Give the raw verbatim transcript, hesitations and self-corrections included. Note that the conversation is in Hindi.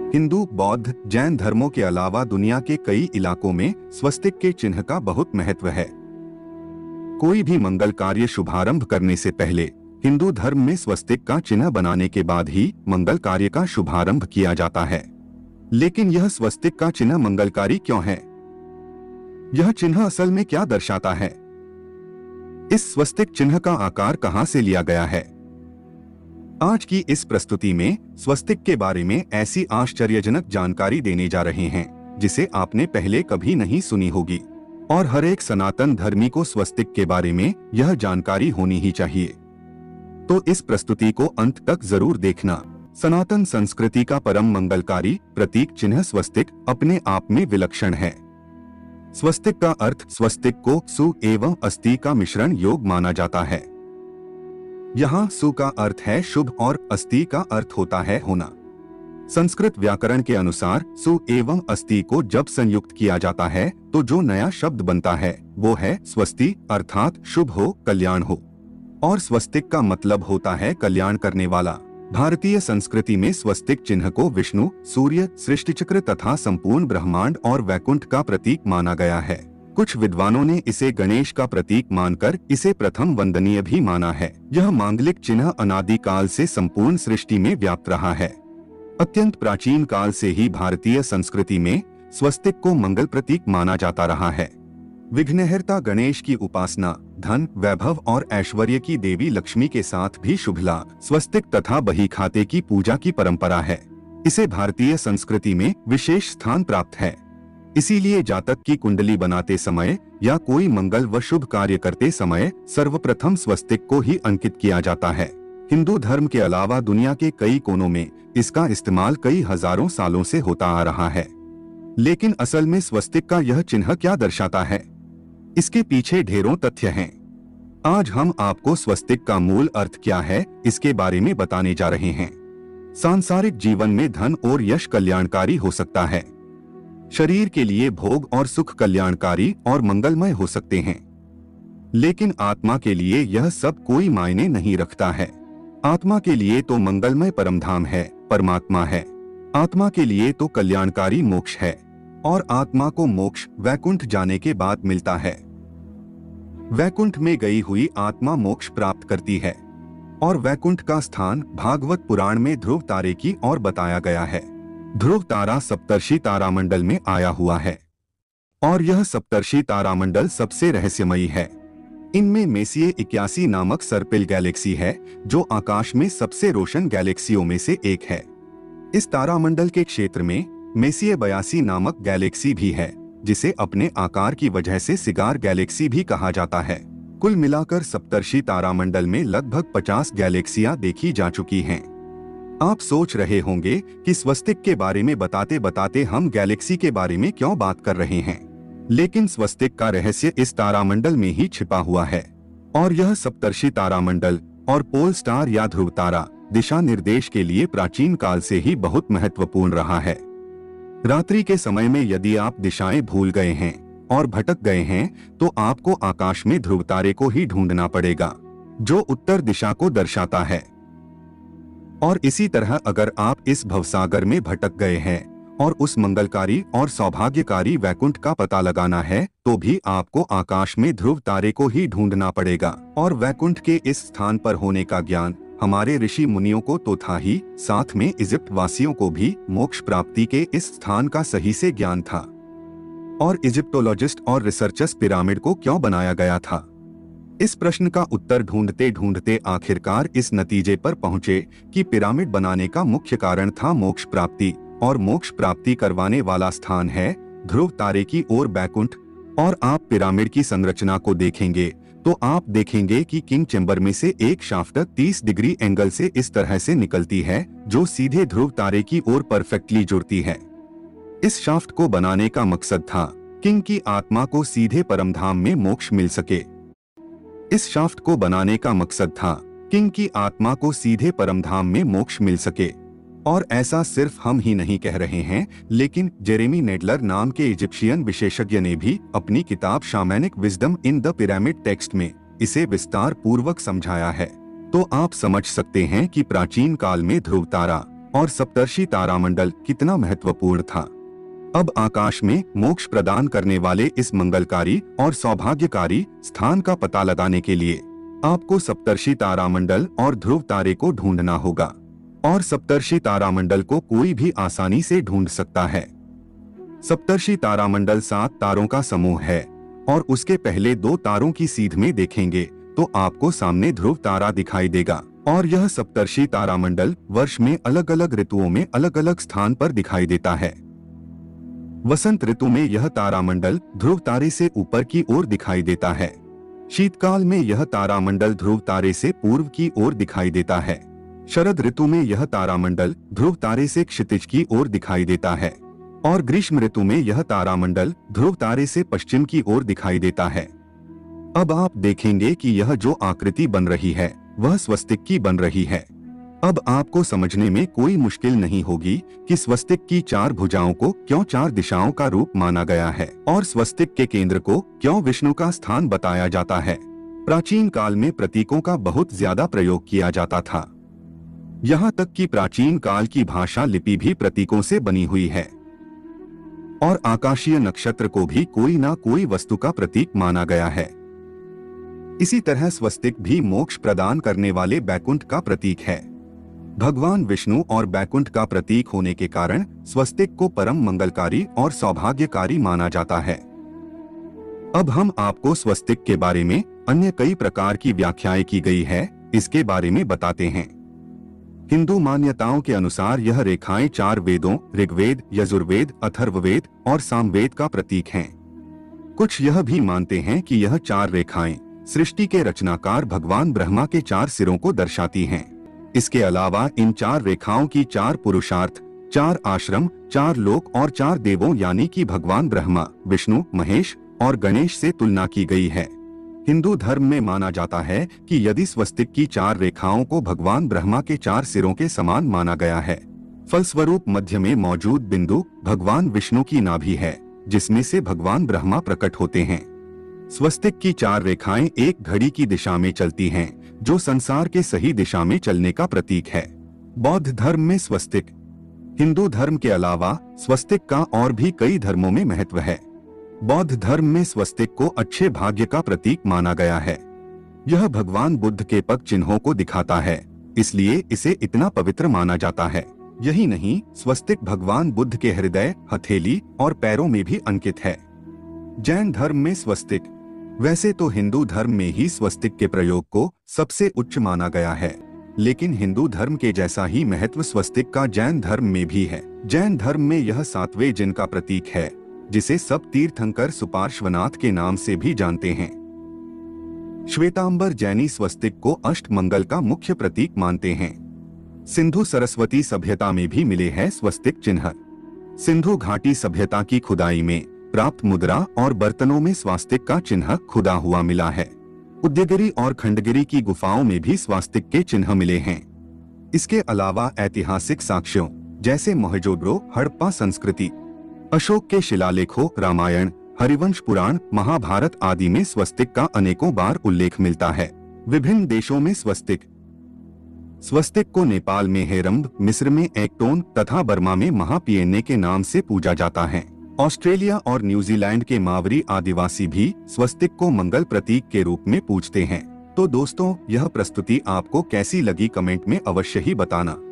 हिंदू, बौद्ध, जैन धर्मों के अलावा दुनिया के कई इलाकों में स्वस्तिक के चिन्ह का बहुत महत्व है। कोई भी मंगल कार्य शुभारंभ करने से पहले हिंदू धर्म में स्वस्तिक का चिन्ह बनाने के बाद ही मंगल कार्य का शुभारंभ किया जाता है। लेकिन यह स्वस्तिक का चिन्ह मंगलकारी क्यों है? यह चिन्ह असल में क्या दर्शाता है? इस स्वस्तिक चिन्ह का आकार कहां से लिया गया है? आज की इस प्रस्तुति में स्वस्तिक के बारे में ऐसी आश्चर्यजनक जानकारी देने जा रहे हैं जिसे आपने पहले कभी नहीं सुनी होगी, और हर एक सनातन धर्मी को स्वस्तिक के बारे में यह जानकारी होनी ही चाहिए। तो इस प्रस्तुति को अंत तक जरूर देखना। सनातन संस्कृति का परम मंगलकारी प्रतीक चिन्ह स्वस्तिक अपने आप में विलक्षण है। स्वस्तिक का अर्थ स्वस्तिक को सु एवं अस्ति का मिश्रण योग माना जाता है। यहाँ सु का अर्थ है शुभ और अस्ति का अर्थ होता है होना। संस्कृत व्याकरण के अनुसार सु एवं अस्ति को जब संयुक्त किया जाता है तो जो नया शब्द बनता है वो है स्वस्ति, अर्थात शुभ हो, कल्याण हो। और स्वस्तिक का मतलब होता है कल्याण करने वाला। भारतीय संस्कृति में स्वस्तिक चिन्ह को विष्णु, सूर्य, सृष्टिचक्र तथा संपूर्ण ब्रह्मांड और वैकुंठ का प्रतीक माना गया है। कुछ विद्वानों ने इसे गणेश का प्रतीक मानकर इसे प्रथम वंदनीय भी माना है। यह मांगलिक चिन्ह अनादि काल से संपूर्ण सृष्टि में व्याप्त रहा है। अत्यंत प्राचीन काल से ही भारतीय संस्कृति में स्वस्तिक को मंगल प्रतीक माना जाता रहा है। विघ्नहर्ता गणेश की उपासना, धन, वैभव और ऐश्वर्य की देवी लक्ष्मी के साथ भी शुभला, स्वस्तिक तथा बही खाते की पूजा की परंपरा है। इसे भारतीय संस्कृति में विशेष स्थान प्राप्त है। इसीलिए जातक की कुंडली बनाते समय या कोई मंगल व शुभ कार्य करते समय सर्वप्रथम स्वस्तिक को ही अंकित किया जाता है। हिंदू धर्म के अलावा दुनिया के कई कोनों में इसका इस्तेमाल कई हजारों सालों से होता आ रहा है। लेकिन असल में स्वस्तिक का यह चिन्ह क्या दर्शाता है? इसके पीछे ढेरों तथ्य हैं। आज हम आपको स्वस्तिक का मूल अर्थ क्या है इसके बारे में बताने जा रहे हैं। सांसारिक जीवन में धन और यश कल्याणकारी हो सकता है। शरीर के लिए भोग और सुख कल्याणकारी और मंगलमय हो सकते हैं। लेकिन आत्मा के लिए यह सब कोई मायने नहीं रखता है। आत्मा के लिए तो मंगलमय परमधाम है, परमात्मा है। आत्मा के लिए तो कल्याणकारी मोक्ष है, और आत्मा को मोक्ष वैकुंठ जाने के बाद मिलता है। वैकुंठ में गई हुई आत्मा मोक्ष प्राप्त करती है, और वैकुंठ का स्थान भागवत पुराण में ध्रुव तारे की ओर बताया गया है। ध्रुव तारा सप्तर्षि तारामंडल में आया हुआ है, और यह सप्तर्षि तारामंडल सबसे रहस्यमयी है। इनमें मेसिए इक्यासी नामक सर्पिल गैलेक्सी है जो आकाश में सबसे रोशन गैलेक्सियों में से एक है। इस तारामंडल के क्षेत्र में मेसिए बयासी नामक गैलेक्सी भी है जिसे अपने आकार की वजह से सिगार गैलेक्सी भी कहा जाता है। कुल मिलाकर सप्तर्षि तारामंडल में लगभग पचास गैलेक्सियां देखी जा चुकी हैं। आप सोच रहे होंगे कि स्वस्तिक के बारे में बताते बताते हम गैलेक्सी के बारे में क्यों बात कर रहे हैं, लेकिन स्वस्तिक का रहस्य इस तारामंडल में ही छिपा हुआ है। और यह सप्तर्षि तारामंडल और पोल स्टार या ध्रुव तारा दिशा निर्देश के लिए प्राचीन काल से ही बहुत महत्वपूर्ण रहा है। रात्रि के समय में यदि आप दिशाएं भूल गए हैं और भटक गए हैं तो आपको आकाश में ध्रुव तारे को ही ढूंढना पड़ेगा जो उत्तर दिशा को दर्शाता है। और इसी तरह अगर आप इस भवसागर में भटक गए हैं और उस मंगलकारी और सौभाग्यकारी वैकुंठ का पता लगाना है तो भी आपको आकाश में ध्रुव तारे को ही ढूंढना पड़ेगा। और वैकुंठ के इस स्थान पर होने का ज्ञान हमारे ऋषि मुनियों को तो था ही, साथ में इजिप्ट वासियों को भी मोक्ष प्राप्ति के इस स्थान का सही से ज्ञान था। और इजिप्टोलॉजिस्ट और रिसर्चर्स पिरामिड को क्यों बनाया गया था? इस प्रश्न का उत्तर ढूंढते ढूंढते आखिरकार इस नतीजे पर पहुंचे कि पिरामिड बनाने का मुख्य कारण था मोक्ष प्राप्ति, और मोक्ष प्राप्ति करवाने वाला स्थान है ध्रुव तारे की ओर वैकुंठ। और आप पिरामिड की संरचना को देखेंगे तो आप देखेंगे कि किंग चेम्बर में से एक शाफ्ट तीस डिग्री एंगल से इस तरह से निकलती है जो सीधे ध्रुव तारे की ओर परफेक्टली जुड़ती है। इस शाफ्ट को बनाने का मकसद था किंग की आत्मा को सीधे परमधाम में मोक्ष मिल सके। इस शाफ्ट को बनाने का मकसद था किंग की आत्मा को सीधे परमधाम में मोक्ष मिल सके। और ऐसा सिर्फ हम ही नहीं कह रहे हैं, लेकिन जेरेमी नेडलर नाम के इजिप्शियन विशेषज्ञ ने भी अपनी किताब shamanic wisdom in the pyramid text में इसे विस्तार पूर्वक समझाया है। तो आप समझ सकते हैं कि प्राचीन काल में ध्रुव तारा और सप्तर्षि तारामंडल कितना महत्वपूर्ण था। अब आकाश में मोक्ष प्रदान करने वाले इस मंगलकारी और सौभाग्यकारी स्थान का पता लगाने के लिए आपको सप्तर्षि तारामंडल और ध्रुव तारे को ढूंढना होगा, और सप्तर्षि तारामंडल को कोई भी आसानी से ढूंढ सकता है। सप्तर्षि तारामंडल सात तारों का समूह है, और उसके पहले दो तारों की सीध में देखेंगे तो आपको सामने ध्रुव तारा दिखाई देगा, और यह सप्तर्षि तारामंडल वर्ष में अलग अलग ऋतुओं में अलग अलग स्थान पर दिखाई देता है। वसंत ऋतु में यह तारामंडल ध्रुव तारे से ऊपर की ओर दिखाई देता है। शीतकाल में यह तारामंडल ध्रुव तारे से पूर्व की ओर दिखाई देता है। शरद ऋतु में यह तारामंडल ध्रुव तारे से क्षितिज की ओर दिखाई देता है, और ग्रीष्म ऋतु में यह तारामंडल ध्रुव तारे से पश्चिम की ओर दिखाई देता है। अब आप देखेंगे कि यह जो आकृति बन रही है वह स्वस्तिक की बन रही है। अब आपको समझने में कोई मुश्किल नहीं होगी कि स्वस्तिक की चार भुजाओं को क्यों चार दिशाओं का रूप माना गया है, और स्वस्तिक के केंद्र को क्यों विष्णु का स्थान बताया जाता है। प्राचीन काल में प्रतीकों का बहुत ज्यादा प्रयोग किया जाता था। यहाँ तक कि प्राचीन काल की भाषा लिपि भी प्रतीकों से बनी हुई है, और आकाशीय नक्षत्र को भी कोई ना कोई वस्तु का प्रतीक माना गया है। इसी तरह स्वस्तिक भी मोक्ष प्रदान करने वाले बैकुंठ का प्रतीक है। भगवान विष्णु और बैकुंठ का प्रतीक होने के कारण स्वस्तिक को परम मंगलकारी और सौभाग्यकारी माना जाता है। अब हम आपको स्वस्तिक के बारे में अन्य कई प्रकार की व्याख्याएं की गई है, इसके बारे में बताते हैं। हिंदू मान्यताओं के अनुसार यह रेखाएं चार वेदों ऋग्वेद, यजुर्वेद, अथर्ववेद और सामवेद का प्रतीक हैं। कुछ यह भी मानते हैं कि यह चार रेखाएं सृष्टि के रचनाकार भगवान ब्रह्मा के चार सिरों को दर्शाती हैं। इसके अलावा इन चार रेखाओं की चार पुरुषार्थ, चार आश्रम, चार लोक और चार देवों यानी कि भगवान ब्रह्मा, विष्णु, महेश और गणेश से तुलना की गई है। हिंदू धर्म में माना जाता है कि यदि स्वस्तिक की चार रेखाओं को भगवान ब्रह्मा के चार सिरों के समान माना गया है, फलस्वरूप मध्य में मौजूद बिंदु भगवान विष्णु की नाभि है, जिसमें से भगवान ब्रह्मा प्रकट होते हैं। स्वस्तिक की चार रेखाएं एक घड़ी की दिशा में चलती हैं, जो संसार के सही दिशा में चलने का प्रतीक है। बौद्ध धर्म में स्वस्तिक, हिंदू धर्म के अलावा स्वस्तिक का और भी कई धर्मों में महत्व है। बौद्ध धर्म में स्वस्तिक को अच्छे भाग्य का प्रतीक माना गया है। यह भगवान बुद्ध के पग चिन्हों को दिखाता है, इसलिए इसे इतना पवित्र माना जाता है। यही नहीं, स्वस्तिक भगवान बुद्ध के हृदय, हथेली और पैरों में भी अंकित है। जैन धर्म में स्वस्तिक, वैसे तो हिंदू धर्म में ही स्वस्तिक के प्रयोग को सबसे उच्च माना गया है, लेकिन हिंदू धर्म के जैसा ही महत्व स्वस्तिक का जैन धर्म में भी है। जैन धर्म में यह सातवें जिन का प्रतीक है, जिसे सब तीर्थंकर सुपार्श्वनाथ के नाम से भी जानते हैं। श्वेतांबर जैनी स्वस्तिक को अष्ट मंगल का मुख्य प्रतीक मानते हैं। सिंधु सरस्वती सभ्यता में भी मिले हैं स्वस्तिक चिन्ह। सिंधु घाटी सभ्यता की खुदाई में प्राप्त मुद्रा और बर्तनों में स्वास्तिक का चिन्ह खुदा हुआ मिला है। उदयगिरी और खंडगिरी की गुफाओं में भी स्वास्तिक के चिन्ह मिले हैं। इसके अलावा ऐतिहासिक साक्ष्यों जैसे मोहनजोदड़ो, हड़प्पा संस्कृति, अशोक के शिलालेखों, रामायण, हरिवंश पुराण, महाभारत आदि में स्वस्तिक का अनेकों बार उल्लेख मिलता है। विभिन्न देशों में स्वस्तिक स्वस्तिक को नेपाल में हेरम्ब, मिस्र में एक्टोन तथा बर्मा में महापियन्ने के नाम से पूजा जाता है। ऑस्ट्रेलिया और न्यूजीलैंड के मावरी आदिवासी भी स्वस्तिक को मंगल प्रतीक के रूप में पूजते हैं। तो दोस्तों, यह प्रस्तुति आपको कैसी लगी कमेंट में अवश्य ही बताना।